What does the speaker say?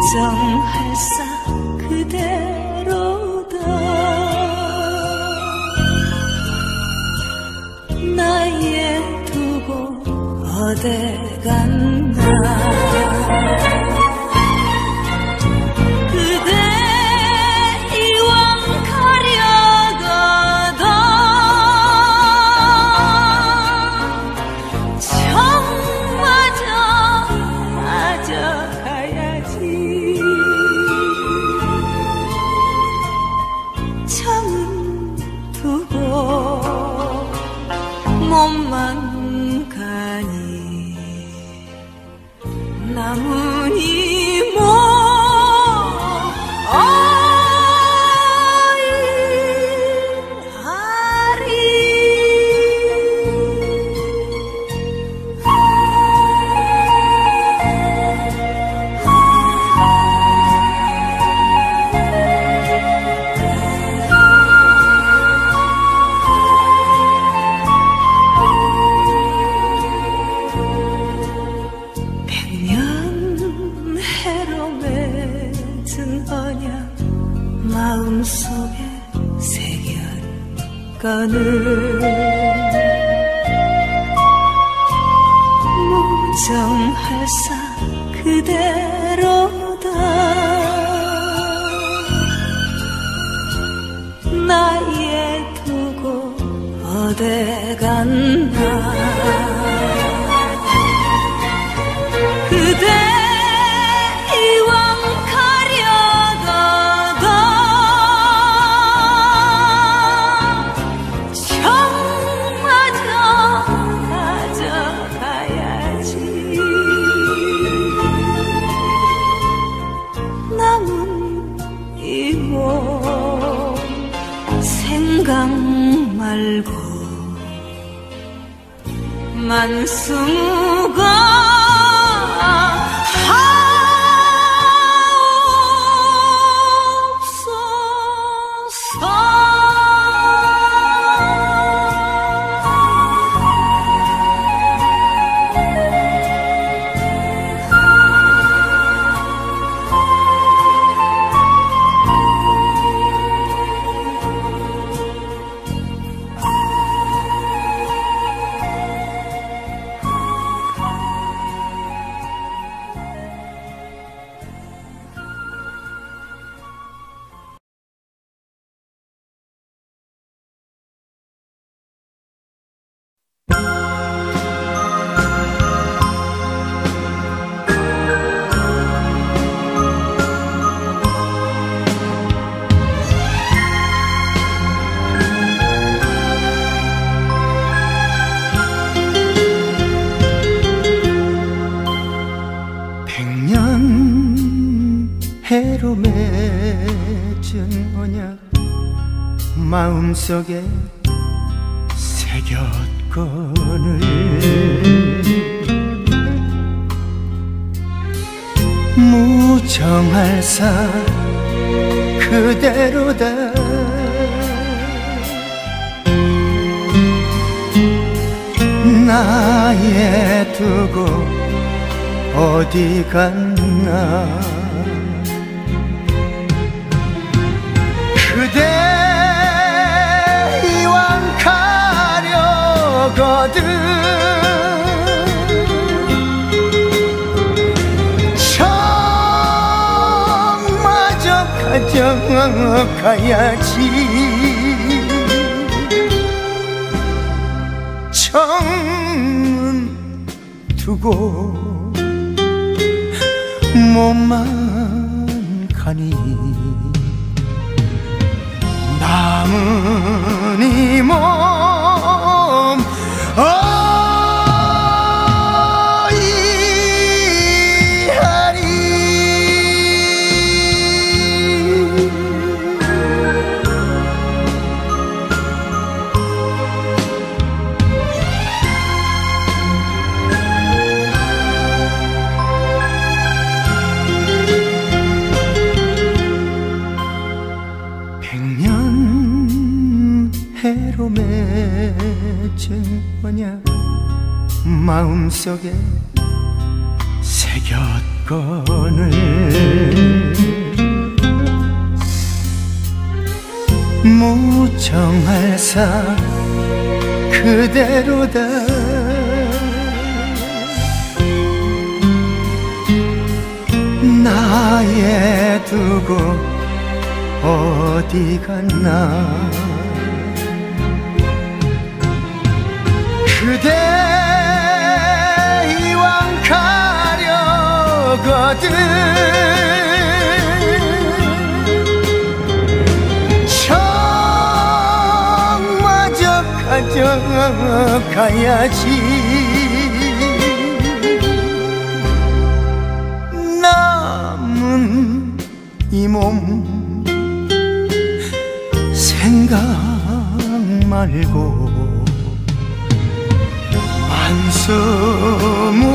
무정할사 그대로다. 나의 두고 어디 갔나. 그대 이왕 가려가다 정마저 가져가야지. 정은 두고 몸만 가니 남으니 뭐 아이하리. 해로 맺은 언약 마음속에 새겼거늘. 무정할사 그대로다. 나의 두고 어디 갔나. 그대 이왕 가려가다 정마저 가져가야지. 남은 이 몸 생각 말고 만수무가 해로 맺은 언약 마음속에 새겼거늘. 무정할사 그대로다. 나의 두고 어디 갔나. 그대 이왕 가려거든 정마저 가져가야지. 정은 두고 몸만 가니 남은 이 몸 어이하리. 해로 맺은 언약 마음속에 새겼거늘. 무정할 사 그대로다. 나의 두고 어디 갔나. 그대 이왕 가려거든 정마저 가져가야지. 남은 이 몸 생각 말고 한숨을